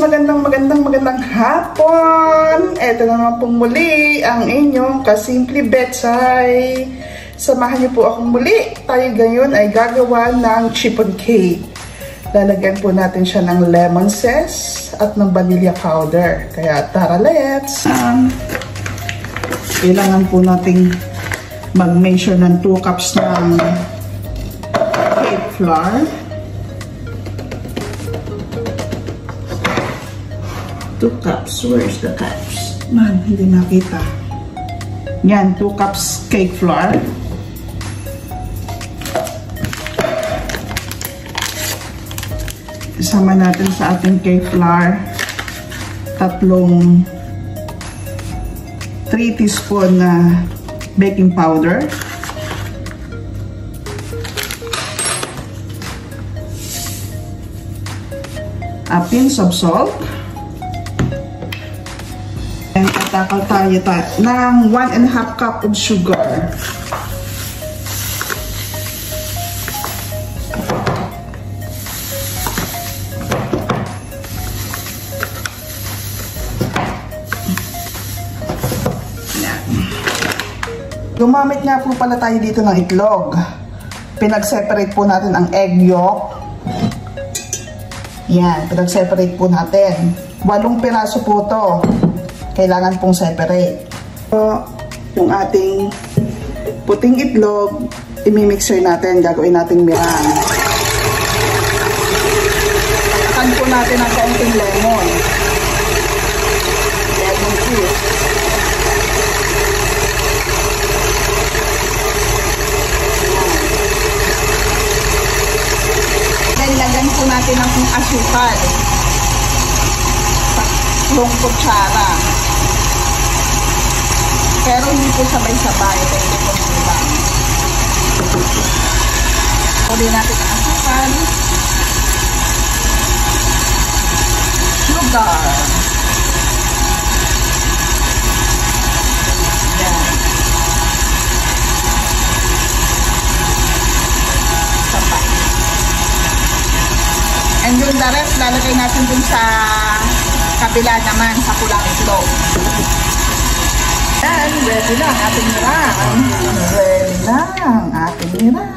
magandang hapon. Ito naman pong muli ang inyong kasimple Betsay. Samahan niyo po akong muli. Tayo ngayon ay gagawa ng chiffon cake. Lalagyan po natin siya ng lemon zest at ng vanilla powder. Kaya tara, let's! Kailangan po nating mag-measure ng 2 cups ng cake flour. 2 cups. Where's the cups? Man, hindi makita. Yan, 2 cups cake flour. Isama natin sa ating cake flour 3 teaspoon na baking powder. A pinch of salt. And tatakal tayo ng 1½ cup of sugar. Gumamit nga po pala tayo dito ng itlog. Pinag-separate po natin ang egg yolk. Yan, pinag-separate po natin. 8 piraso po to. Kailangan pong separate. So, yung ating puting itlog, imimixer natin, gagawin nating mirang. Takan po natin ang kaunting lemon. Lemon juice. Then, lagyan po natin ang asukal. Tatlong kutsara. Pero hindi po sabay-sabay. Kaya ito po lang. Uli natin ang asukal. Sugar. Yan. Sapat. And yung the rest, lalagay natin dun sa kabila naman, sa pulang itlog. Yan, ready na ang ating mirang. Ready na ang ating mirang.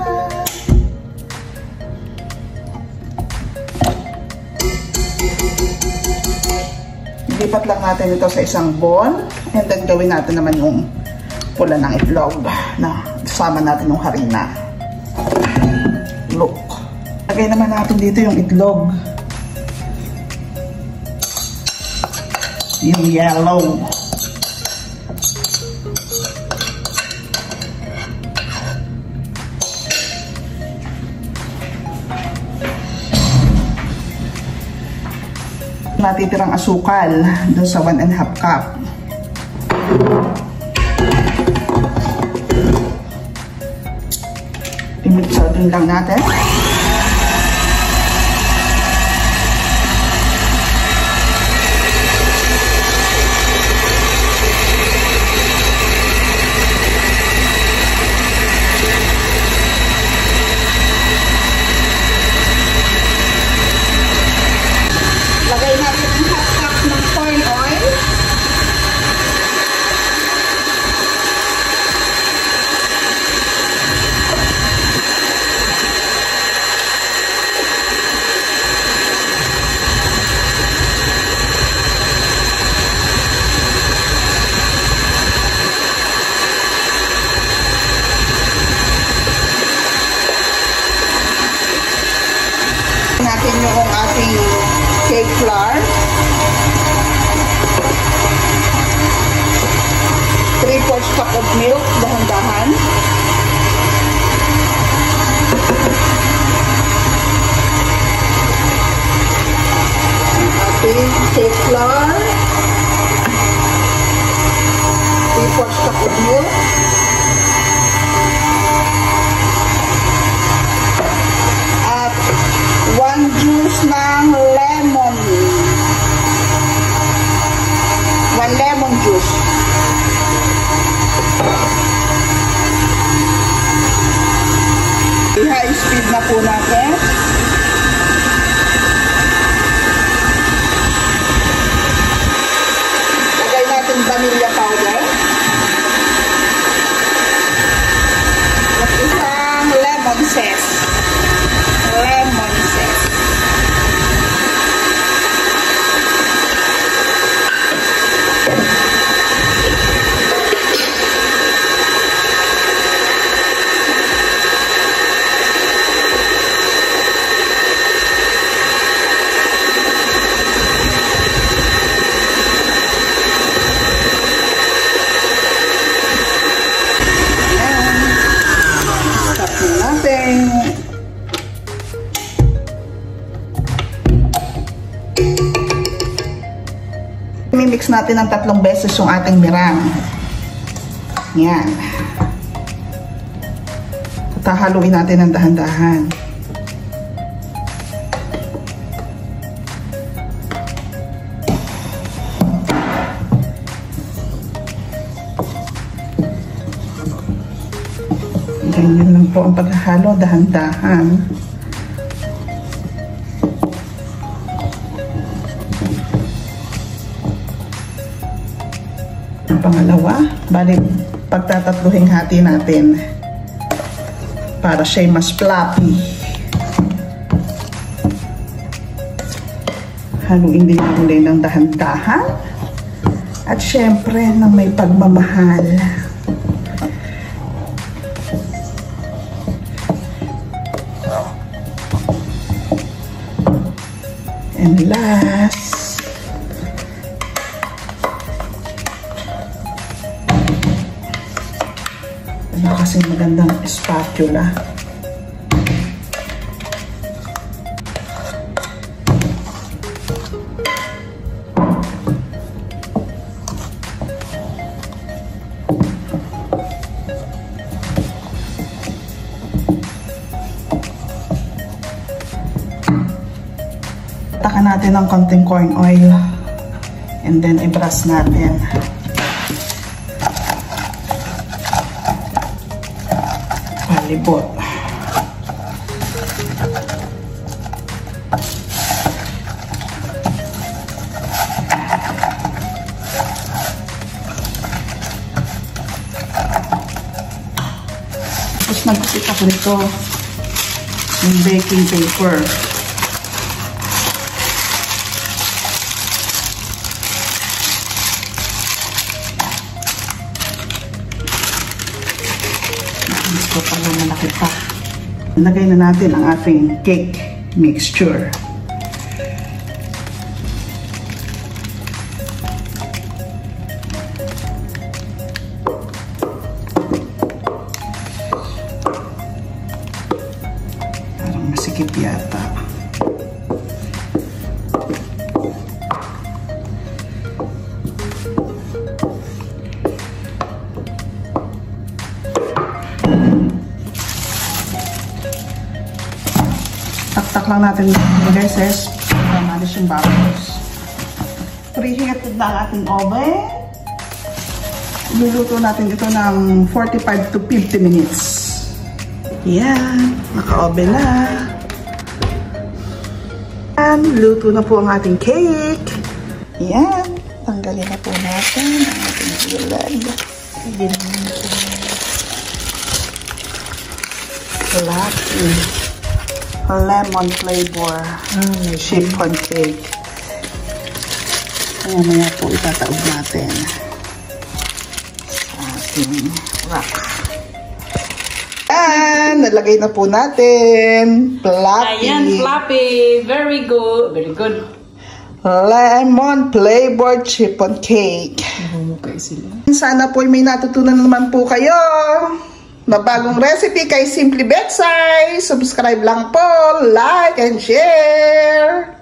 Lipat lang natin ito sa isang bowl. And then gawin natin naman yung pula ng itlog na sama natin yung harina. Look. Lagay naman natin dito yung itlog. Yung yellow. Natitirang asukal doon sa 1½ cup. I-mixer din lang natin. Lagay natin ang half cup ng corn oil. Natin yung ating cake flour. 3/4 cup of milk, dahan-dahan. Ating cake flour. 3/4 cup of milk. At 1 juice ng lemon. 1 lemon juice. I-high speed na po natin. i-mix natin ng 3 beses yung ating mirang. Yan. Haluin natin ng dahan-dahan. Ganyan lang po ang paghahalo, dahan-dahan. Ang pangalawa, bali pagtatatluhing hati natin para siya'y mas fluffy. Haluin din ulit ng dahan-dahan at syempre ng may pagmamahal. And last, ano kasing magandang spatula. Takan natin ng konting corn oil and then i-brush natin. Palibot. Tapos nagkukit ako nito yung baking paper. Gusto pala malaki pa. Lagay na natin ang ating cake mixture. Parang masikip yata. Tak lang natin yung beses para malis yung bubbles. Preheated na ang ating oven. Luluto natin ito ng 45 to 50 minutes. Yan, naka-oven na. Yan, luto na po ang ating cake. Yan, tanggalin na po natin ang ating gulad. Lagyan na natin. Lucky. Lemon flavor chiffon cake. Maya po itataob natin sa ating rack. And nalagay na po natin fluffy. Ayan, fluffy. Very good. Very good. Lemon flavor chiffon cake. Sana po may natutunan naman po kayo. Mabagong recipe kay Simply Betsy. Subscribe lang po, like and share.